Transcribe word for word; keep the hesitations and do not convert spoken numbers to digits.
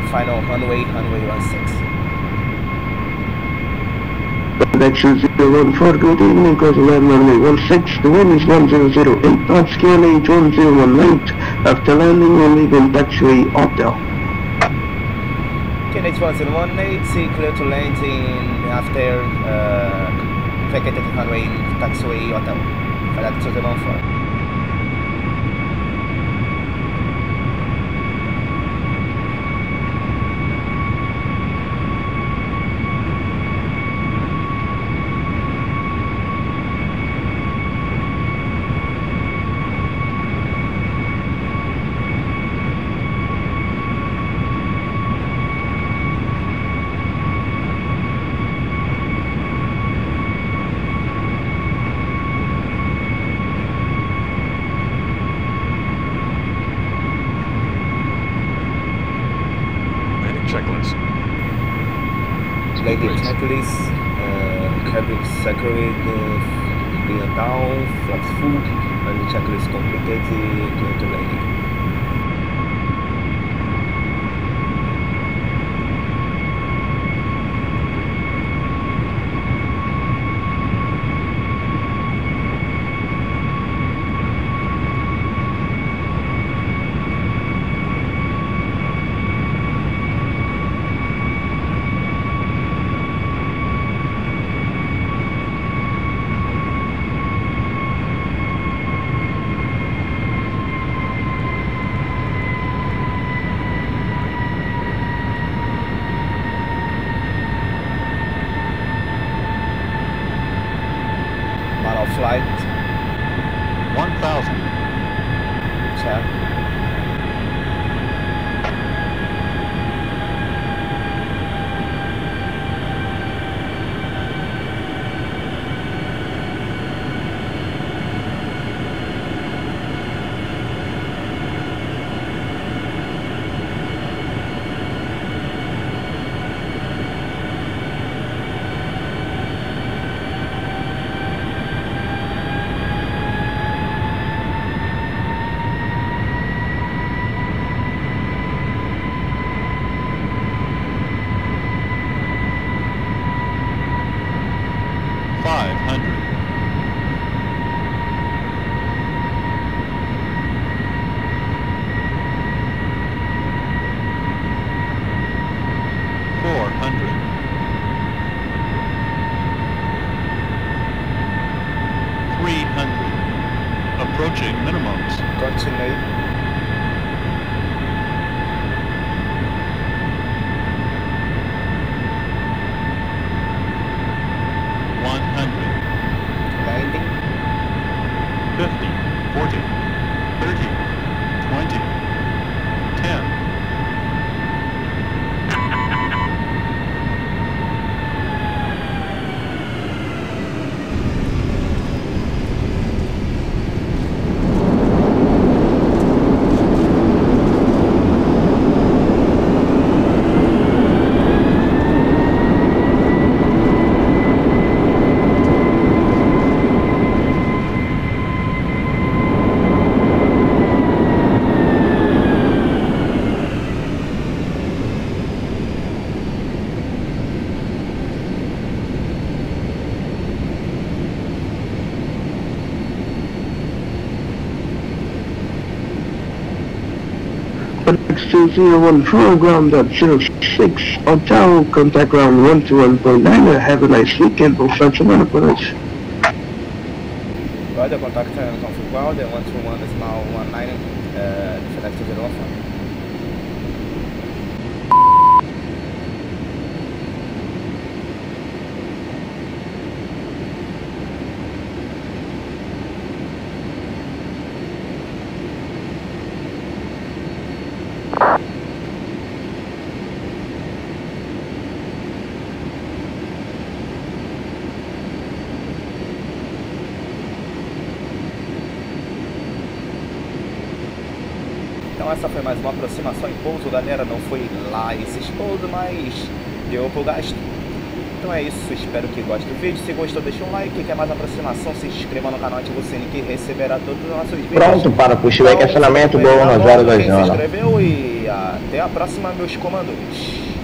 final runway, runway one six. Connection zero one four, good evening, goes around runway one six, the wind is one zero zero eight knots, Q N H one zero one eight, after landing we'll leave in taxiway Hotel. Q N H one zero one eight, see clear to landing after uh, vacated runway taxiway Hotel. Flight two zero one four. Landing checklist, uh, cabin security, uh, being down, flaps full, and checklist completed, clear to landing. Flight one thousand. Check. five hundred. four hundred. three hundred. Approaching minimums. Continue. one hundred. Landing. fifty, forty, thirty, twenty, ten. Two zero one four, ground at zero six, Hotel, contact ground one two one point nine, have a nice weekend, we'll start some enterprise. Roger, contact confirm ground and one two one decimal one nine, uh, flight two zero one four. Então essa foi mais uma aproximação em pouso, galera. Não foi lá esses pousos, mas deu pro gasto. Então é isso, espero que gostem do vídeo. Se gostou, deixa um like. Quer mais aproximação, se inscreva no canal, ative o sininho que receberá todos os nossos vídeos. Pronto para puxar então, acionamento, gol nas horas da quem se jana. inscreveu e até a próxima, meus comandos.